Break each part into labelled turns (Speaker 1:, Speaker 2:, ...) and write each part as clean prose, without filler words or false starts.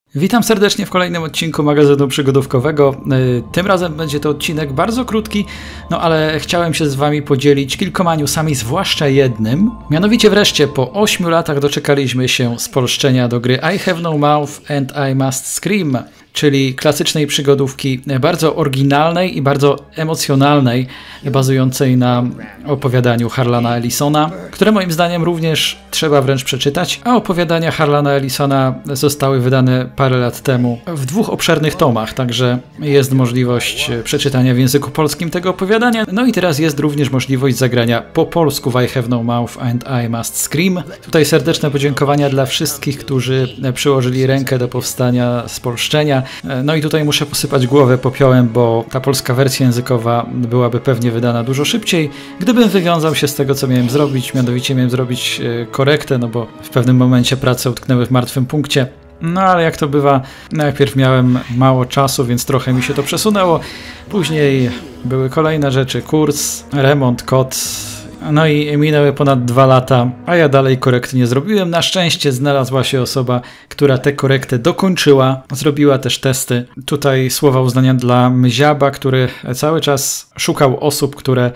Speaker 1: Witam serdecznie w kolejnym odcinku magazynu przygodówkowego. Tym razem będzie to odcinek bardzo krótki, no ale chciałem się z wami podzielić kilkoma newsami, zwłaszcza jednym. Mianowicie wreszcie po 8 latach doczekaliśmy się spolszczenia do gry I Have No Mouth and I Must Scream, czyli klasycznej przygodówki bardzo oryginalnej i bardzo emocjonalnej, bazującej na opowiadaniu Harlana Ellisona, które moim zdaniem również trzeba wręcz przeczytać, a opowiadania Harlana Ellisona zostały wydane parę lat temu w 2 obszernych tomach, także jest możliwość przeczytania w języku polskim tego opowiadania, no i teraz jest również możliwość zagrania po polsku w I Have No Mouth and I Must Scream. Tutaj serdeczne podziękowania dla wszystkich, którzy przyłożyli rękę do powstania spolszczenia. No i tutaj muszę posypać głowę popiołem, bo ta polska wersja językowa byłaby pewnie wydana dużo szybciej, gdybym wywiązał się z tego, co miałem zrobić, mianowicie miałem zrobić korektę, no bo w pewnym momencie prace utknęły w martwym punkcie. No ale jak to bywa, najpierw miałem mało czasu, więc trochę mi się to przesunęło. Później były kolejne rzeczy, kurs, remont, kod. No i minęły ponad 2 lata, a ja dalej korekty nie zrobiłem. Na szczęście znalazła się osoba, która tę korektę dokończyła, zrobiła też testy. Tutaj słowa uznania dla Mziaba, który cały czas szukał osób, które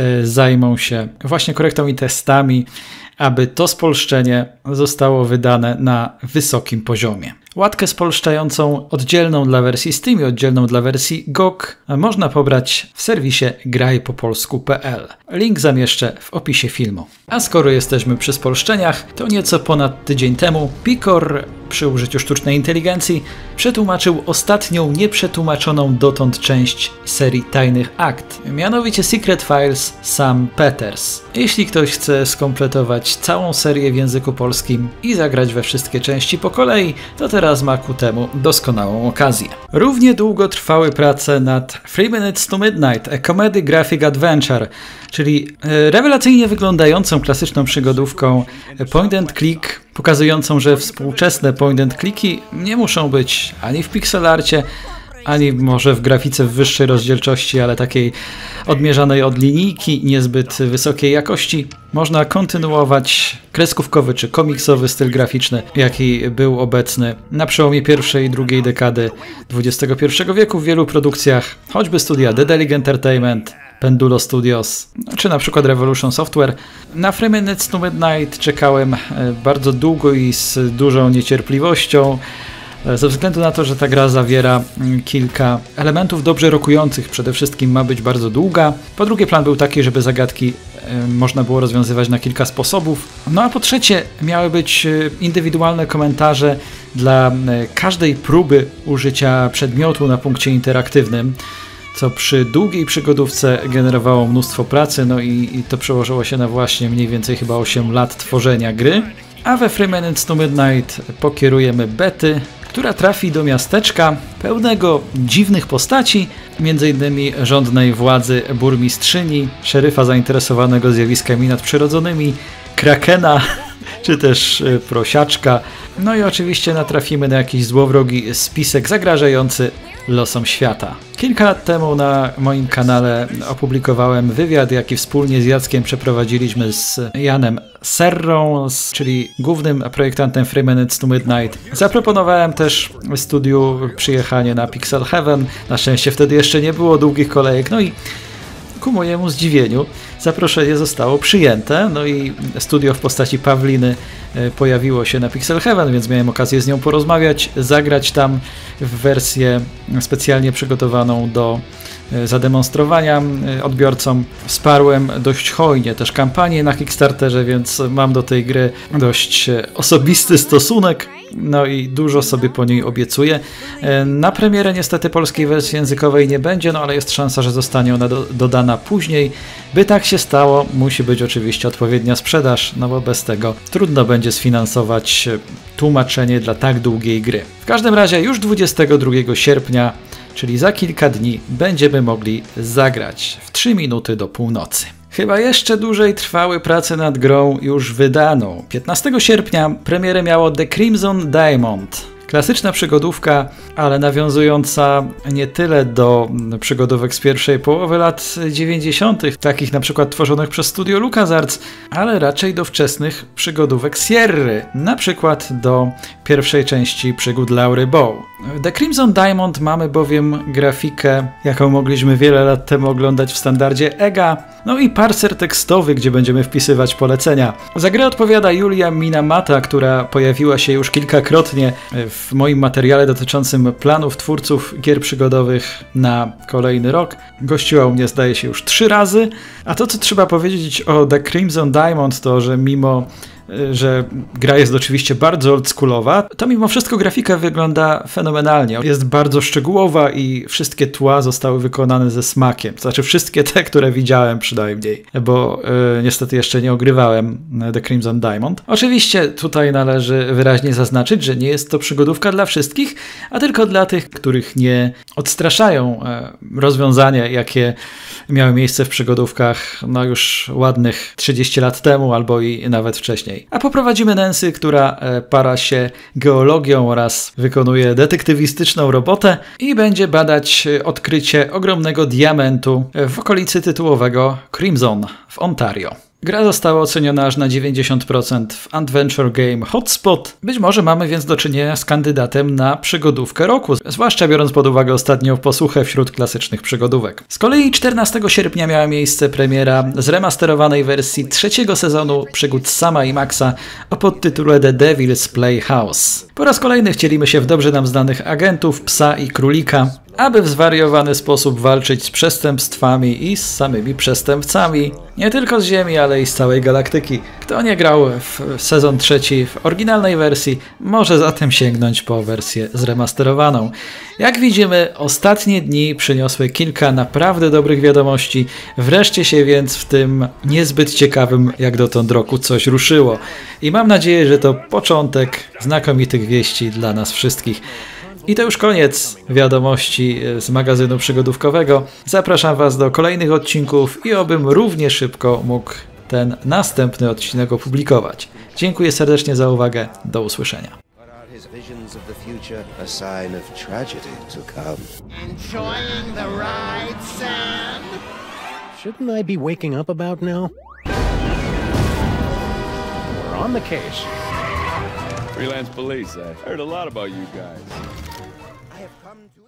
Speaker 1: zajmą się właśnie korektą i testami, aby to spolszczenie zostało wydane na wysokim poziomie. Łatkę spolszczającą oddzielną dla wersji Steam i oddzielną dla wersji GOG można pobrać w serwisie grajpopolsku.pl. Link zamieszczę w opisie filmu. A skoro jesteśmy przy spolszczeniach, to nieco ponad tydzień temu Picor przy użyciu sztucznej inteligencji przetłumaczył ostatnią nieprzetłumaczoną dotąd część serii Tajnych Akt, mianowicie Secret Files Sam Peters. Jeśli ktoś chce skompletować całą serię w języku polskim i zagrać we wszystkie części po kolei, to teraz ma ku temu doskonałą okazję. Równie długo trwały prace nad 3 Minutes to Midnight, a Comedy Graphic Adventure, czyli rewelacyjnie wyglądającą klasyczną przygodówką point and click, pokazującą, że współczesne point and clicki nie muszą być ani w pixelarcie, ani może w grafice w wyższej rozdzielczości, ale takiej odmierzanej od linijki, niezbyt wysokiej jakości. Można kontynuować kreskówkowy czy komiksowy styl graficzny, jaki był obecny na przełomie pierwszej i drugiej dekady XXI wieku w wielu produkcjach, choćby studia Dedelic Entertainment, Pendulo Studios, czy na przykład Revolution Software. Na 3 Minutes to Midnight czekałem bardzo długo i z dużą niecierpliwością, ze względu na to, że ta gra zawiera kilka elementów dobrze rokujących. Przede wszystkim ma być bardzo długa. Po drugie, plan był taki, żeby zagadki można było rozwiązywać na kilka sposobów. No a po trzecie, miały być indywidualne komentarze dla każdej próby użycia przedmiotu na punkcie interaktywnym, co przy długiej przygodówce generowało mnóstwo pracy, no i to przełożyło się na właśnie mniej więcej chyba 8 lat tworzenia gry. A we 3 Minutes to Midnight pokierujemy Betty, która trafi do miasteczka pełnego dziwnych postaci, m.in. rządnej władzy burmistrzyni, szeryfa zainteresowanego zjawiskami nadprzyrodzonymi, krakena, czy też prosiaczka. No i oczywiście natrafimy na jakiś złowrogi spisek zagrażający losom świata. Kilka lat temu na moim kanale opublikowałem wywiad, jaki wspólnie z Jackiem przeprowadziliśmy z Janem Serrą, czyli głównym projektantem 3 Minutes to Midnight. Zaproponowałem też studiu przyjechanie na Pixel Heaven. Na szczęście wtedy jeszcze nie było długich kolejek, no i ku mojemu zdziwieniu zaproszenie zostało przyjęte, no i studio w postaci Pawliny pojawiło się na Pixel Heaven, więc miałem okazję z nią porozmawiać, zagrać tam w wersję specjalnie przygotowaną do zademonstrowania odbiorcom. Wsparłem dość hojnie też kampanię na Kickstarterze, więc mam do tej gry dość osobisty stosunek, no i dużo sobie po niej obiecuję. Na premierę niestety polskiej wersji językowej nie będzie, no ale jest szansa, że zostanie ona dodana później. By tak się stało, musi być oczywiście odpowiednia sprzedaż, no bo bez tego trudno będzie sfinansować tłumaczenie dla tak długiej gry. W każdym razie już 22 sierpnia, czyli za kilka dni, będziemy mogli zagrać w 3 minuty do północy. Chyba jeszcze dłużej trwały prace nad grą już wydaną. 15 sierpnia premierę miało The Crimson Diamond. Klasyczna przygodówka, ale nawiązująca nie tyle do przygodówek z pierwszej połowy lat 90., takich na przykład tworzonych przez studio LucasArts, ale raczej do wczesnych przygodówek Sierry, na przykład do pierwszej części przygód Laury Bow. W The Crimson Diamond mamy bowiem grafikę, jaką mogliśmy wiele lat temu oglądać w standardzie EGA, no i parser tekstowy, gdzie będziemy wpisywać polecenia. Za grę odpowiada Yulia Minamata, która pojawiła się już kilkakrotnie w moim materiale dotyczącym planów twórców gier przygodowych na kolejny rok. Gościła u mnie, zdaje się, już 3 razy. A to, co trzeba powiedzieć o The Crimson Diamond, to, że mimo że gra jest oczywiście bardzo oldschoolowa, to mimo wszystko grafika wygląda fenomenalnie. Jest bardzo szczegółowa i wszystkie tła zostały wykonane ze smakiem. To znaczy wszystkie te, które widziałem przynajmniej, bo niestety jeszcze nie ogrywałem The Crimson Diamond. Oczywiście tutaj należy wyraźnie zaznaczyć, że nie jest to przygodówka dla wszystkich, a tylko dla tych, których nie odstraszają rozwiązania, jakie miały miejsce w przygodówkach no już ładnych 30 lat temu albo i nawet wcześniej. A poprowadzimy Nancy, która para się geologią oraz wykonuje detektywistyczną robotę i będzie badać odkrycie ogromnego diamentu w okolicy tytułowego Crimson w Ontario. Gra została oceniona aż na 90% w Adventure Game Hotspot. Być może mamy więc do czynienia z kandydatem na przygodówkę roku, zwłaszcza biorąc pod uwagę ostatnią posłuchę wśród klasycznych przygodówek. Z kolei 14 sierpnia miała miejsce premiera zremasterowanej wersji trzeciego sezonu przygód Sama i Maxa o podtytule The Devil's Playhouse. Po raz kolejny wcielimy się w dobrze nam znanych agentów, psa i królika, aby w zwariowany sposób walczyć z przestępstwami i z samymi przestępcami. Nie tylko z Ziemi, ale i z całej galaktyki. Kto nie grał w sezon trzeci w oryginalnej wersji, może zatem sięgnąć po wersję zremasterowaną. Jak widzimy, ostatnie dni przyniosły kilka naprawdę dobrych wiadomości. Wreszcie się więc w tym niezbyt ciekawym jak dotąd roku coś ruszyło. I mam nadzieję, że to początek znakomitych wieści dla nas wszystkich. I to już koniec wiadomości z magazynu przygodówkowego. Zapraszam Was do kolejnych odcinków i obym równie szybko mógł ten następny odcinek opublikować. Dziękuję serdecznie za uwagę. Do usłyszenia.
Speaker 2: Shouldn't I be waking up about now? We're on the case.
Speaker 3: Freelance police, I heard a lot about you guys.